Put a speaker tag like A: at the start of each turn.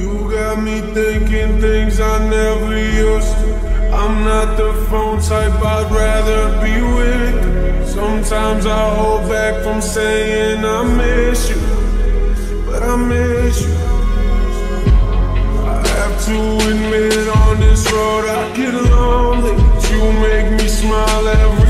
A: You got me thinking things I never used to. I'm not the phone type, I'd rather be with you. Sometimes I hold back from saying I miss you, but I miss you. I have to admit on this road I get lonely, but you make me smile every